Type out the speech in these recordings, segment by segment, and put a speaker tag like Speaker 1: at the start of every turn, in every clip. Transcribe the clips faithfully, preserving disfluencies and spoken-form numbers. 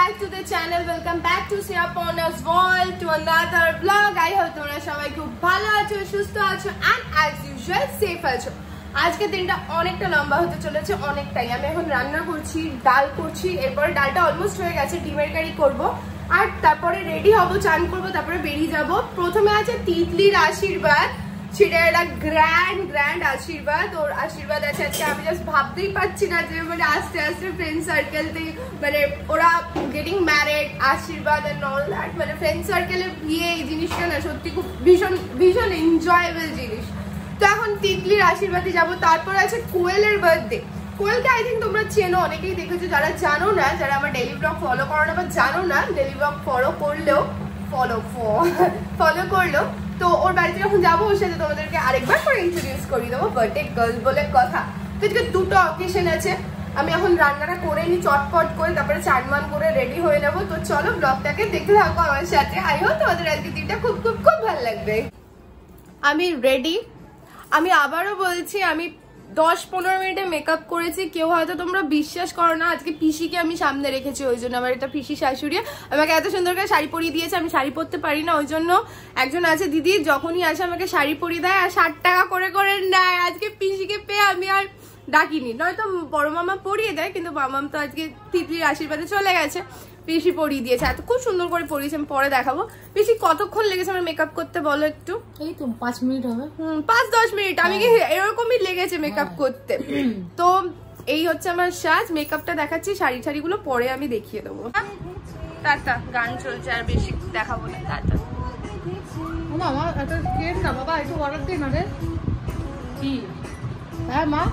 Speaker 1: back to the channel. Welcome back to Sia Porna's World to another vlog. I hope তোমরা সবাই খুব ভালো আছো, সুস্থ আছো and as usual safe আছো। আজকের দিনটা অনেকটা লম্বা হতে চলেছে, অনেকটাই। আমি এখন রান্না করছি, ডাল করছি, এরপর ডালটা অলমোস্ট হয়ে গেছে, ডিমের কারি করব আর তারপরে রেডি হব, চান করব, তারপরে বেরিয়ে যাব। প্রথমে আছে তিতলির আশীর্বাদ, সেটা একটা গ্র্যান্ড গ্র্যান্ড আশীর্বাদ। ওর আশীর্বাদ আছে আজকে। আমি জাস্ট ভাবতেই পারছি না যে মানে আস্তে আস্তে ফ্রেন্ড সার্কেল থেকে মানে ওরা গেটিং ম্যারেড, আশীর্বাদ এন্ড অল দ্যাট, মানে ফ্রেন্ড সার্কেলে বিয়ে, এই জিনিসটা না সত্যি খুব ভীষণ ভীষণ এনজয়েবল জিনিস। তো এখন তিতলির আশীর্বাদে যাব। তারপর আছে কোয়েলের বার্থডে। কোয়েলকে আই থিঙ্ক তোমরা চেনো, অনেকেই দেখেছো। যারা জানো না, যারা আমার ডেইলি ব্লগ ফলো করো না বা জানো না, ডেইলি ব্লগ ফলো করলেও ফলো ফলো করলো তো ওর বাড়িতে যখন যাবো ওর সাথে তোমাদেরকে আরেকবার করে ইন্ট্রোডিউস করিয়ে দেবো, বার্থডে গার্ল বলে কথা। তো আজকে দুটো অকেশন আছে। আমি এখন রান্নাটা করে নিই চটপট করে, তারপরে চানমান করে রেডি হয়ে নেবো। তো চলো ব্লগটাকে দেখতে থাকো আমার সাথে। আই হোপ তোমাদের আজকে দিনটা খুব খুব খুব ভালো লাগবে। আমি রেডি। আমি আবারও বলছি, আমি দশ পনেরো মিনিটে মেকআপ করেছি। কেউ হয়তো তোমরা বিশ্বাস করো না, আজকে পিসিকে আমি সামনে রেখেছি, ওই জন্য। আমার এটা পিসি শাশুড়ি আমাকে এত সুন্দর করে শাড়ি পরিয়ে দিয়েছে। আমি শাড়ি পরতে পারি না, ওই জন্য একজন আছে দিদি, যখনই আসে আমাকে শাড়ি পরিয়ে দেয় আর ষাট টাকা করে করে নেয়। আজকে পিসিকে পেয়ে আমি আর ডাকিনি, নয়তো বড় মামা পরিয়ে দেয়, কিন্তু মামাম তো আজকে তিতলির আশীর্বাদে চলে গেছে, পিসি পরিয়ে দিয়েছে। এত খুব সুন্দর করে পরিয়েছে, আমি পরে দেখাবো। পিসি কতক্ষণ লেগেছে আমার মেকআপ করতে বলো একটু?
Speaker 2: এই তো পাঁচ মিনিট হবে।
Speaker 1: হুম, পাঁচ দশ মিনিট আমি এরকমই লেগেছে মেকআপ করতে। তো এই হচ্ছে আমার সাজ। মেকআপটা দেখাচ্ছি, শাড়ি শাড়িগুলো পরে আমি দেখিয়ে দেবো। টাটা, গান চলছে আর বেশি দেখাবো না। টাটা।
Speaker 2: মামা একটা কেক না বাবা, একটু অর্ডার দিন না রে। কি? হ্যাঁ মা,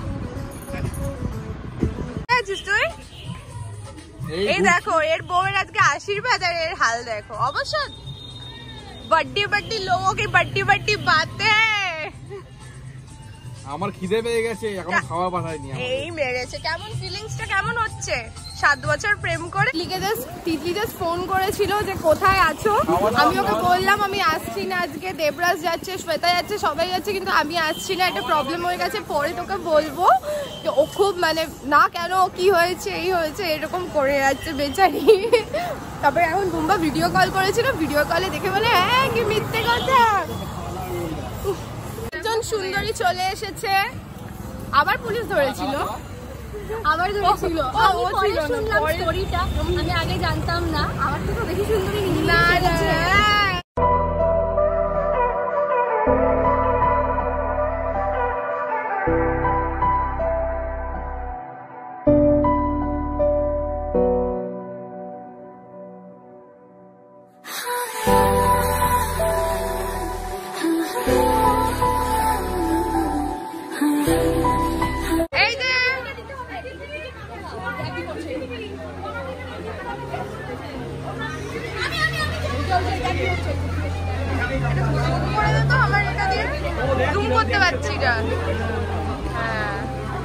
Speaker 1: তুই এই দেখো, এর বউয়ের আজকে আশীর্বাদ আর এর হাল দেখো। অবশ্য बड्डी बड्डी लोगों की बड्डी बड्डी बातें।
Speaker 3: আমার খিদে পেয়ে গেছে, এখন খাওয়া পাঠায়নি।
Speaker 1: এই মেরেছে। কেমন ফিলিংসটা কেমন হচ্ছে সাত বছর প্রেম করে? লিখে জাস্ট তিতলি জাস্ট ফোন করেছিল যে কোথায় আছো। আমি ওকে বললাম আমি আসছি না আজকে, দেবরাজ যাচ্ছে, শ্বেতা যাচ্ছে, সবাই যাচ্ছে, কিন্তু আমি আসছি না, একটা প্রবলেম হয়ে গেছে, পরে তোকে বলবো। ও খুব মানে না কেন, কি হয়েছে, এই হয়েছে, এরকম করে যাচ্ছে বেচারি। তারপরে এখন বুম্বা ভিডিও কল করেছিল, ভিডিও কলে দেখে বলে হ্যাঁ কি মিথ্যে কথা। একজন সুন্দরী চলে এসেছে, আবার পুলিশ ধরেছিল, আবার ধরেছিল।
Speaker 2: আমি পরে শুনলাম স্টোরিটা, আমি আগে জানতাম না। আমার থেকে বেশি সুন্দরী
Speaker 1: না না করতে পারছি না। হ্যাঁ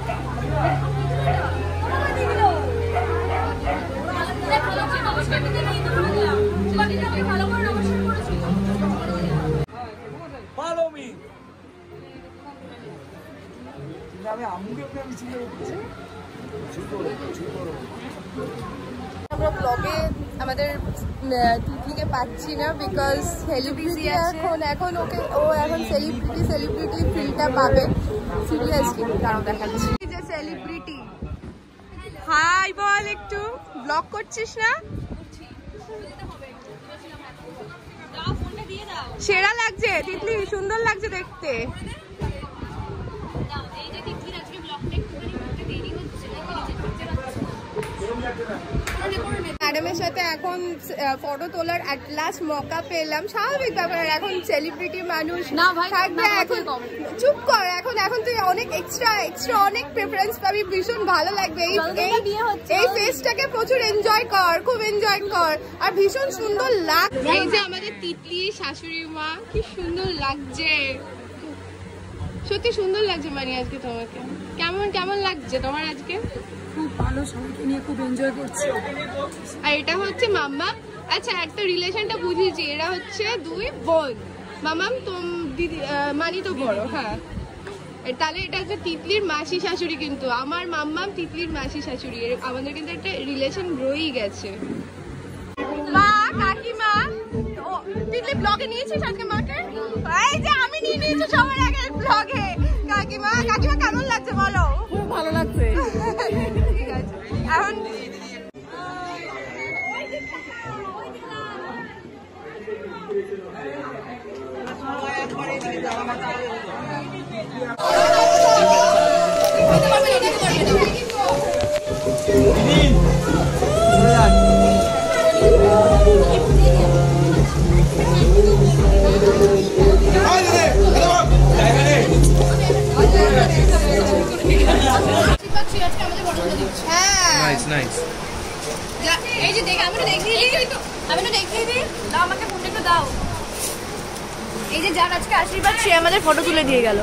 Speaker 1: আমরা ব্লগে আমাদের তিতলিকে পাচ্ছি না, বিকজ সেলিব্রিটি এখন এখন ওকে ও এখন সেলিব্রিটি সেলিব্রিটি ফিলটা পাবে। সিরিয়াসলি কারণ দেখাচ্ছি যে সেলিব্রিটি। হাই বল, একটু ব্লগ করছিস না? সেরা লাগছে তিতলি, সুন্দর লাগছে দেখতে। ম্যাডামের সাথে এখন ফটো তোলার অ্যাট লাস্ট মৌকা পেলাম, স্বাভাবিক ব্যাপার। এখন সেলিব্রিটি মানুষ
Speaker 2: না ভাই
Speaker 1: থাকবে, এখন চুপ কর। এখন এখন তুই অনেক এক্সট্রা এক্সট্রা অনেক প্রেফারেন্স পাবি, ভীষণ ভালো লাগবে। এই এই ফেসটাকে প্রচুর এনজয় কর, খুব এনজয় কর। আর ভীষণ সুন্দর লাগছে। এই যে আমাদের তিতলি শাশুড়ি মা, কি সুন্দর লাগছে, সত্যি সুন্দর লাগছে। মানে আজকে তোমাকে কেমন কেমন লাগছে তোমার আজকে?
Speaker 2: খুব ভালো, সবাইকে নিয়ে খুব এনজয় করছি।
Speaker 1: আর এটা হচ্ছে মাম্মা। আচ্ছা একটা রিলেশনটা বুঝিয়েছি, এরা হচ্ছে দুই বোন। মামাম তোম দিদি মানি তো বড়। হ্যাঁ তাহলে এটা হচ্ছে তিতলির মাসি শাশুড়ি, কিন্তু আমার মাম্মাম তিতলির মাসি শাশুড়ি, আমাদের কিন্তু একটা রিলেশন রয়েই গেছে। কাকিমা টিকলি ব্লগে নিয়েছিস আজকে মাকে? এই যে আমি নিয়ে নিয়েছি সবার আগে ব্লগে। কাকিমা কাকিমা কেমন লাগছে বলো?
Speaker 2: খুব ভালো লাগছে।
Speaker 1: ঠিক আছে এখন এই যে দেখ আমি দেখিয়ে দিই তো আমি তো দেখিয়ে দিই দাও আমাকে ফোনটা একটু দাও। এই যে যার আজকে আশীর্বাদ সে আমাদের ফটো তুলে দিয়ে গেল।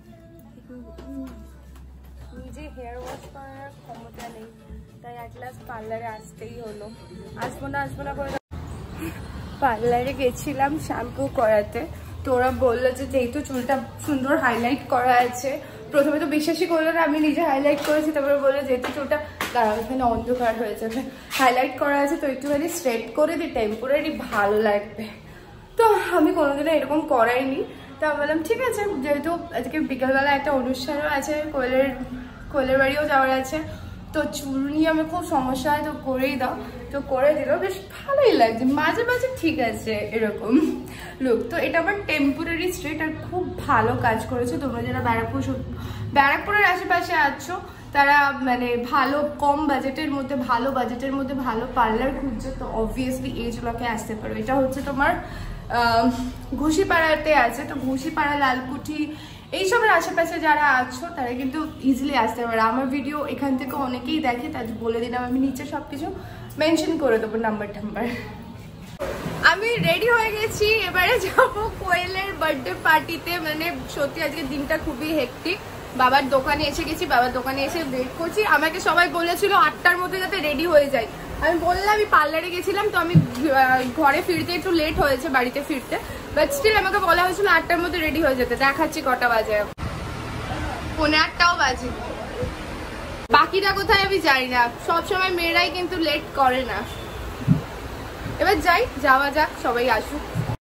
Speaker 1: নিজে হেয়ার ওয়াশ করার ক্ষমতা নেই তাই এক ক্লাস পার্লারে আসতেই হলো। আসবো না আসবো না করে পার্লারে গেছিলাম শ্যাম্পু করাতে। তো ওরা বললো যে যেহেতু চুলটা সুন্দর হাইলাইট করা আছে, প্রথমে তো বিশ্বাসই করলো না আমি নিজে হাইলাইট করেছি, তারপরে বললো যেহেতু চুলটা দাঁড়াও এখানে অন্ধকার হয়ে যাবে, হাইলাইট করা আছে তো একটুখানি স্ট্রেট করে দিই টেম্পোরারি ভালো লাগবে। তো আমি কোনোদিনও এরকম করাইনি, তো আমি বললাম ঠিক আছে যেহেতু আজকে বিকালবেলা একটা অনুষ্ঠানও আছে, কোয়েলের কোয়েলের বাড়িও যাওয়ার আছে, তো চুল নিয়ে আমি খুব সমস্যা হয় তো করেই দাও। তো করে দিল, বেশ ভালোই লাগছে, মাঝে মাঝে ঠিক আছে এরকম লুক। তো এটা আমার টেম্পোরারি স্ট্রেট আর খুব ভালো কাজ করেছে। তোমরা যারা ব্যারাকপুর ব্যারাকপুরের আশেপাশে আছো তারা মানে ভালো কম বাজেটের মধ্যে ভালো বাজেটের মধ্যে ভালো পার্লার খুঁজছো তো অবভিয়াসলি এই চুলাকে আসতে পারো। এটা হচ্ছে তোমার ঘুষিপাড়াতে আছে, তো ঘুষিপাড়া লালকুঠি এইসবের আশেপাশে যারা আছো তারা কিন্তু ইজিলি আসতে পারে। আমার ভিডিও এখান থেকে অনেকেই দেখে, তাই বলে দিলাম আমি নিচে সবকিছু মেনশন করে দেবো নাম্বার টাম্বার। আমি রেডি হয়ে গেছি, এবারে যাবো কোয়েলের বার্থডে পার্টিতে। মানে সত্যি আজকে দিনটা খুবই হেক্টিক। বাবার দোকানে এসে গেছি, বাবার দোকানে এসে ওয়েট করছি। আমাকে সবাই বলেছিল আটটার মধ্যে যাতে রেডি হয়ে যায়। আমি বললাম আমি পার্লারে গেছিলাম তো আমি ঘরে ফিরতে একটু লেট হয়েছে বাড়িতে ফিরতে, বাট স্টিল আমাকে বলা হয়েছিল আটটার মধ্যে রেডি হয়ে যেতে। দেখাচ্ছি কটা বাজে, পৌনে আটটাও বাজে। বাকিটা কোথায় আমি জানি না, সবসময় মেয়েরাই কিন্তু লেট করে না। এবার যাই, যাওয়া যাক, সবাই আসুক।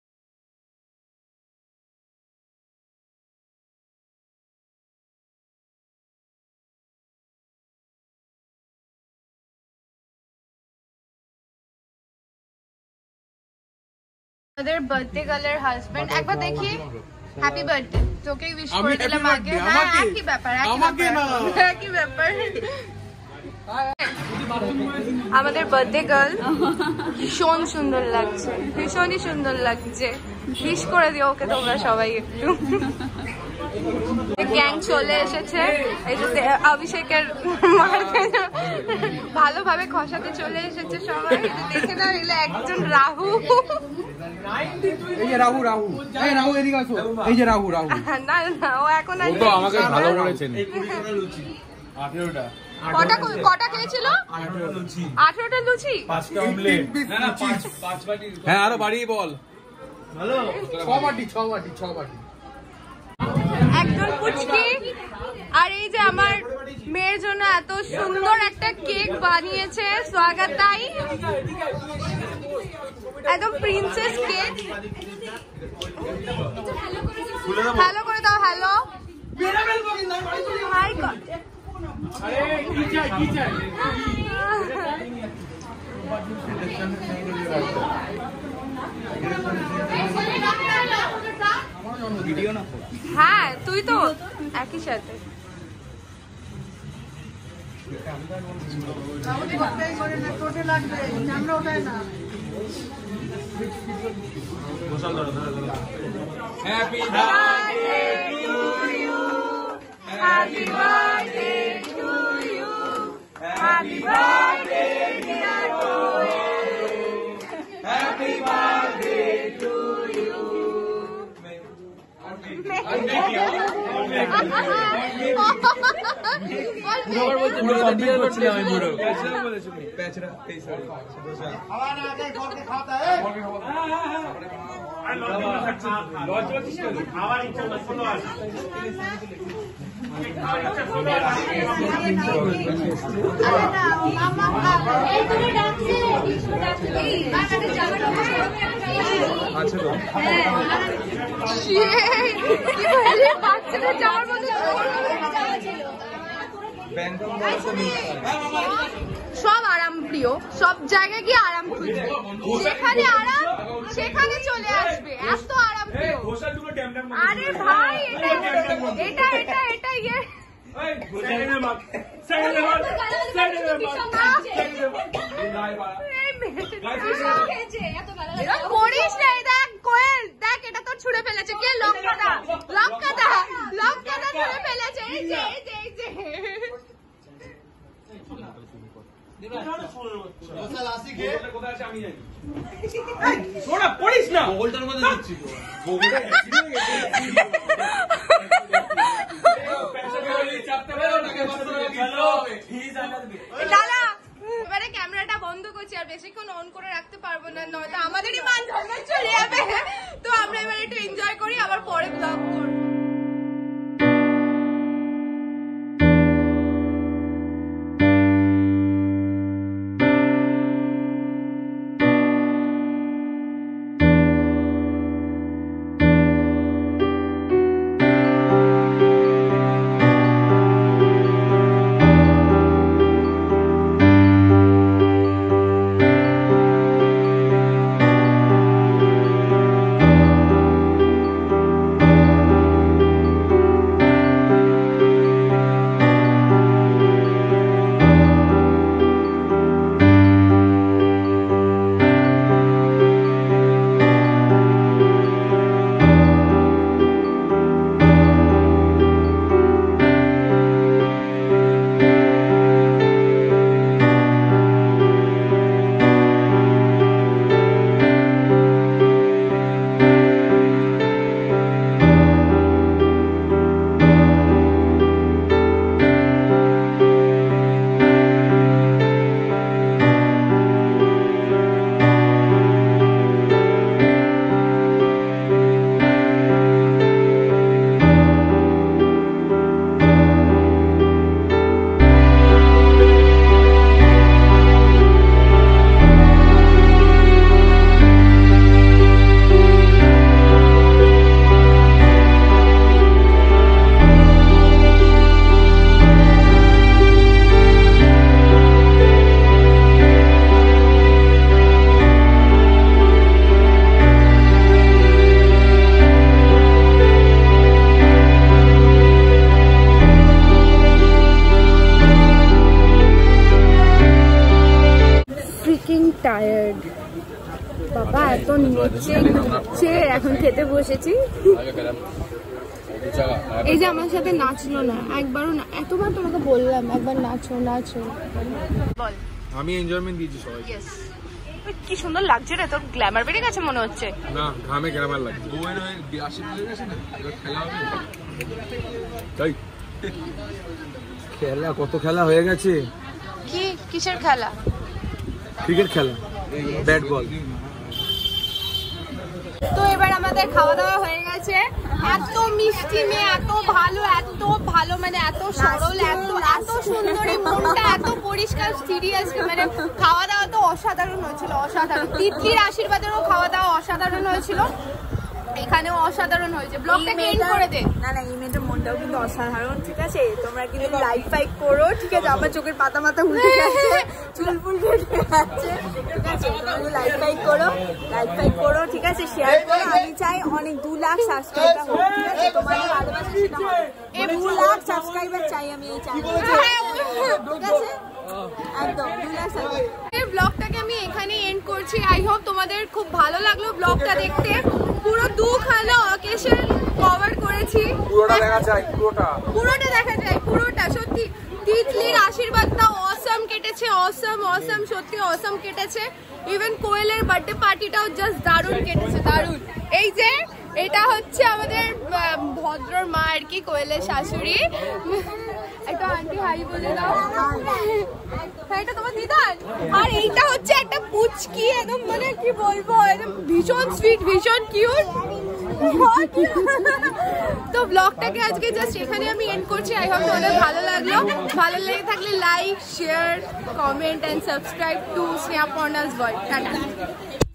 Speaker 1: আমাদের বার্থডে গার্লের হাজবেন্ড একবার দেখি। হ্যাপি বার্থডে, তোকে উইশ করে দিলাম আগে। হ্যাঁ একই ব্যাপার একই ব্যাপার। আমাদের বার্থডে গার্ল ভীষণ সুন্দর লাগছে, ভীষণই সুন্দর লাগছে। উইশ করে দিও ওকে তোমরা সবাই একটু। গ্যাং চলে এসেছে, এই যে অভিষেকের ভালোভাবে খসাতে চলে এসেছে সবাই। দেখে না এলে একজন রাহু,
Speaker 3: এই যে রাহু রাহু এই রাহু এদিকে আসো, এই যে রাহু রাহু
Speaker 1: না না ও এখন
Speaker 3: ও তো আমাকে ভালো বলেছেন। আঠেরোটা
Speaker 1: কটা কটা খেয়েছিল? আঠেরোটা লুচি,
Speaker 3: পাঁচটা অমলেট। না না পাঁচ পাঁচ বাটি। হ্যাঁ আরো বাড়িয়ে বল। ভালো ছ বাটি ছ বাটি ছ বাটি।
Speaker 1: একজন পুচকি আর এই যে আমার মেয়ের জন্য এত সুন্দর একটা কেক বানিয়েছে স্বাগতাই, একদম প্রিন্সেস কেক। হ্যালো করে দাও, হ্যালো হাই কর।
Speaker 3: কি চাই কি চাই?
Speaker 1: হ্যাঁ তুই তো একই সাথে।
Speaker 3: Happy birthday to you,
Speaker 1: happy birthday to you, happy birthday dear Koyel,
Speaker 3: happy birthday to you.
Speaker 1: তুমি ডাকছে সব আরাম প্রিয়, সব জায়গায় গিয়ে আরাম খুঁজবে, যেখানে আরাম সেখানে চলে আসবে, এত আরাম প্রিয়। আরে ভাই এটা এটা এটা এটা ইয়ে করিস না, দেখ কোয়েল দেখ এটা তো ছুঁড়ে ফেলেছে কে, লঙ্কাদা লঙ্কাদা লঙ্কাদা ছুঁড়ে ফেলেছে। এই যে এই যে এই যে
Speaker 3: পড়িস না গোলটার মধ্যে দিচ্ছি
Speaker 1: দাদা। এবারে ক্যামেরাটা বন্ধ করছি, আর বেশিক্ষণ অন করে রাখতে পারবো না, নয়তো আমাদেরই মান সম্মান চলে যাবে। তো আমরা এবার একটু এনজয় করি, আবার পরে ব্লগ করবো। টায়ার্ড বাবা, এত নিচে নিচে এখন খেতে বসেছি। এই যে আমার সাথে নাচলো না একবারও, না এতবার তোমাকে বললাম একবার নাচো নাচো। বল
Speaker 3: আমি এনজয়মেন্ট দিয়েছি সবাই।
Speaker 1: ইয়েস, কি সুন্দর লাগছে রে, তোর গ্ল্যামার বেড়ে গেছে মনে হচ্ছে।
Speaker 3: না ঘামে গ্ল্যামার লাগছে। বউয়ের হয়ে বিয়াশি হয়ে গেছে না, এবার খেলা হবে। তাই খেলা কত খেলা হয়ে গেছে।
Speaker 1: কি কিসের খেলা?
Speaker 3: ক্রিকেট খেলা, ব্যাট বল।
Speaker 1: তো এবার আমাদের খাওয়া দাওয়া হয়ে গেছে। এত মিষ্টি মেয়ে, এত ভালো, এত ভালো মানে এত সরল, এত এত সুন্দরী, মনটা এত পরিষ্কার, সিরিয়াস। মানে খাওয়া দাওয়া তো অসাধারণ হয়েছিল, অসাধারণ। তিতলির আশীর্বাদেরও খাওয়া দাওয়া অসাধারণ হয়েছিল, এখানেও অসাধারণ হয়েছে। ব্লগটাকে এন্ড করে দে।
Speaker 4: না না, এই মেয়েটার মনটাও কিন্তু অসাধারণ, ঠিক আছে? তোমরা কিন্তু লাইক ফাইক করো, ঠিক আছে? আমার চোখের পাতা মাথা উল্টে যাচ্ছে, চুল ফুল কেটে যাচ্ছে, ঠিক আছে? তোমরা লাইক ফাইক করো, লাইক ফাইক করো, ঠিক আছে? শেয়ার করো। আমি চাই অনেক দু লাখ সাবস্ক্রাইবার হোক, ঠিক আছে? তোমাদের ভালোবাসা সেটা হবে। দু লাখ সাবস্ক্রাইবার চাই আমি এই চ্যানেলে, ঠিক আছে? একদম দু লাখ সাবস্ক্রাইবার।
Speaker 1: ব্লগটাকে আমি এখানে এন্ড করছি। আই হোপ তোমাদের খুব ভালো লাগলো ব্লগটা দেখতে। পুরো দুখানা অকেশন কভার করেছি,
Speaker 3: পুরোটা দেখা যায়, পুরোটা
Speaker 1: পুরোটা দেখা যায়, পুরোটা। সত্যি তিতলির আশীর্বাদটা অসম কেটেছে, অসম অসম, সত্যি অসম কেটেছে। ইভেন কোয়েলের বার্থডে পার্টিটাও জাস্ট দারুণ কেটেছে, দারুণ। এই যে এটা হচ্ছে আমাদের ভদ্র মা আর কি, কোয়েলের শাশুড়ি। একটা আন্টি হাই বলে দাও। এটা তোমার দিদার। আর এইটা হচ্ছে একটা পুচকি, একদম মানে কি বলবো, একদম ভীষণ সুইট, ভীষণ কিউট। তো ব্লগটাকে আজকে জাস্ট এখানে আমি এন্ড করছি। আই হোপ তোমাদের ভালো লাগলো। ভালো লেগে থাকলে like, share, comment and subscribe to Snehaparna's world. Tata.